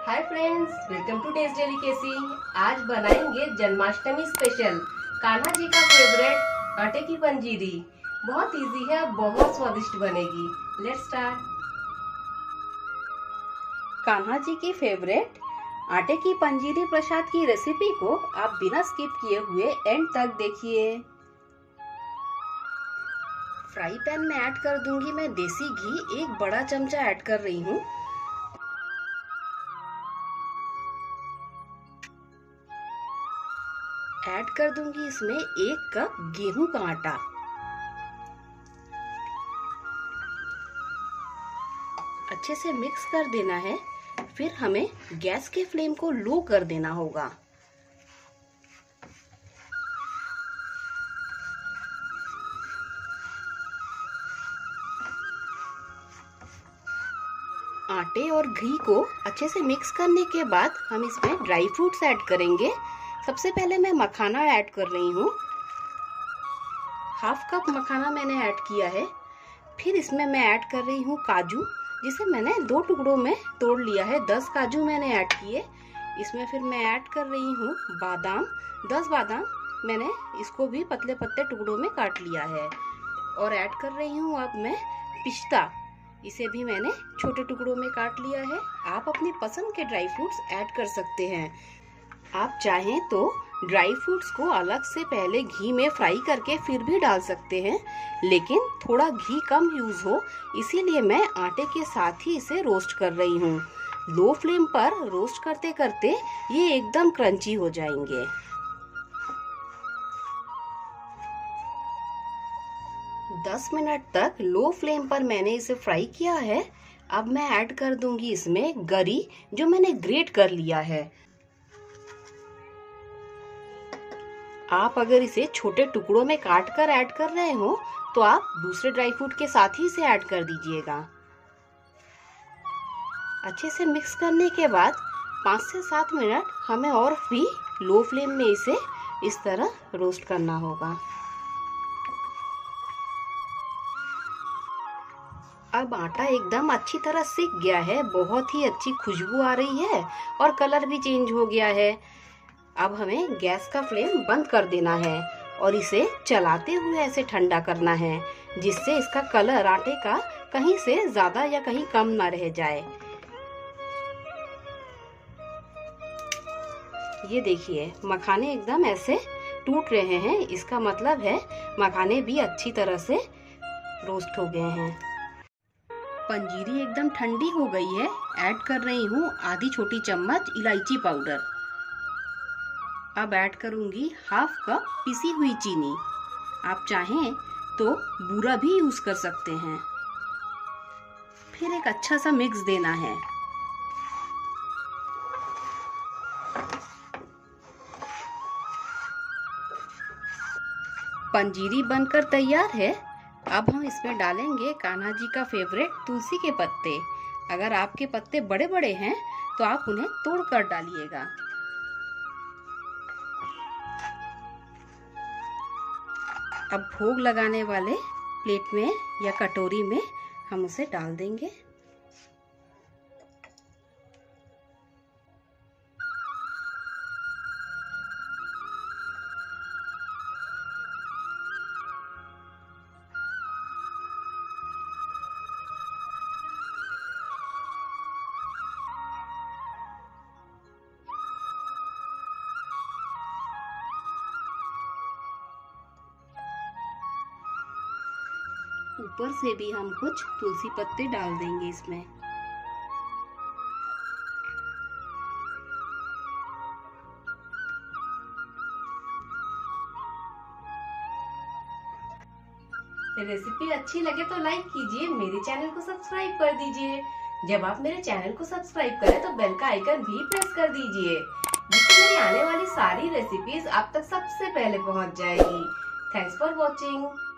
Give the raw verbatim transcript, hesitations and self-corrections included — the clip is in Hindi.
Hi friends, welcome to taste delicacy. आज बनाएंगे जन्माष्टमी स्पेशल कान्हा जी का फेवरेट आटे की पंजीरी। बहुत इजी है, बहुत स्वादिष्ट बनेगी। Let's start. कान्हा जी की फेवरेट आटे की पंजीरी प्रसाद की रेसिपी को आप बिना स्किप किए हुए एंड तक देखिए। फ्राई पैन में ऐड कर दूंगी मैं देसी घी, एक बड़ा चमचा ऐड कर रही हूँ। ऐड कर दूंगी इसमें एक कप गेहूं का आटा। अच्छे से मिक्स कर देना है। फिर हमें गैस के फ्लेम को लो कर देना होगा। आटे और घी को अच्छे से मिक्स करने के बाद हम इसमें ड्राई फ्रूट्स ऐड करेंगे। सबसे पहले मैं मखाना ऐड कर रही हूँ। हाफ कप मखाना मैंने ऐड किया है। फिर इसमें मैं ऐड कर रही हूँ काजू, जिसे मैंने दो टुकड़ों में तोड़ लिया है। दस काजू मैंने ऐड किए। इसमें फिर मैं ऐड कर रही हूँ बादाम, दस बादाम मैंने इसको भी पतले पतले टुकड़ों में काट लिया है। और ऐड कर रही हूँ अब मैं पिस्ता, इसे भी मैंने छोटे टुकड़ों में काट लिया है। आप अपनी पसंद के ड्राई फ्रूट्स ऐड कर सकते हैं। आप चाहें तो ड्राई फ्रूट्स को अलग से पहले घी में फ्राई करके फिर भी डाल सकते हैं, लेकिन थोड़ा घी कम यूज हो इसीलिए मैं आटे के साथ ही इसे रोस्ट कर रही हूँ। लो फ्लेम पर रोस्ट करते करते ये एकदम क्रंची हो जाएंगे। दस मिनट तक लो फ्लेम पर मैंने इसे फ्राई किया है। अब मैं ऐड कर दूंगी इसमें गरी, जो मैंने ग्रेट कर लिया है। आप अगर इसे छोटे टुकड़ों में काट कर ऐड कर रहे हो तो आप दूसरे ड्राई फ्रूट के साथ ही इसे ऐड कर दीजिएगा। अच्छे से मिक्स करने के बाद पाँच से सात मिनट हमें और भी लो फ्लेम में इसे इस तरह रोस्ट करना होगा। अब आटा एकदम अच्छी तरह सिक गया है। बहुत ही अच्छी खुशबू आ रही है और कलर भी चेंज हो गया है। अब हमें गैस का फ्लेम बंद कर देना है और इसे चलाते हुए ऐसे ठंडा करना है, जिससे इसका कलर आटे का कहीं से ज्यादा या कहीं कम ना रह जाए। ये देखिए, मखाने एकदम ऐसे टूट रहे हैं। इसका मतलब है मखाने भी अच्छी तरह से रोस्ट हो गए हैं। पंजीरी एकदम ठंडी हो गई है। ऐड कर रही हूँ आधी छोटी चम्मच इलायची पाउडर। अब ऐड करूंगी हाफ कप पिसी हुई चीनी। आप चाहें तो बूरा भी यूज कर सकते हैं। फिर एक अच्छा सा मिक्स देना है। पंजीरी बनकर तैयार है। अब हम इसमें डालेंगे कान्हा जी का फेवरेट तुलसी के पत्ते। अगर आपके पत्ते बड़े बड़े हैं तो आप उन्हें तोड़कर डालिएगा। अब भोग लगाने वाले प्लेट में या कटोरी में हम उसे डाल देंगे। ऊपर से भी हम कुछ तुलसी पत्ते डाल देंगे इसमें। रेसिपी अच्छी लगे तो लाइक कीजिए, मेरे चैनल को सब्सक्राइब कर दीजिए। जब आप मेरे चैनल को सब्सक्राइब करें तो बेल का आइकन भी प्रेस कर दीजिए, जिससे मेरी आने वाली सारी रेसिपीज आप तक सबसे पहले पहुंच जाएगी। Thanks for watching.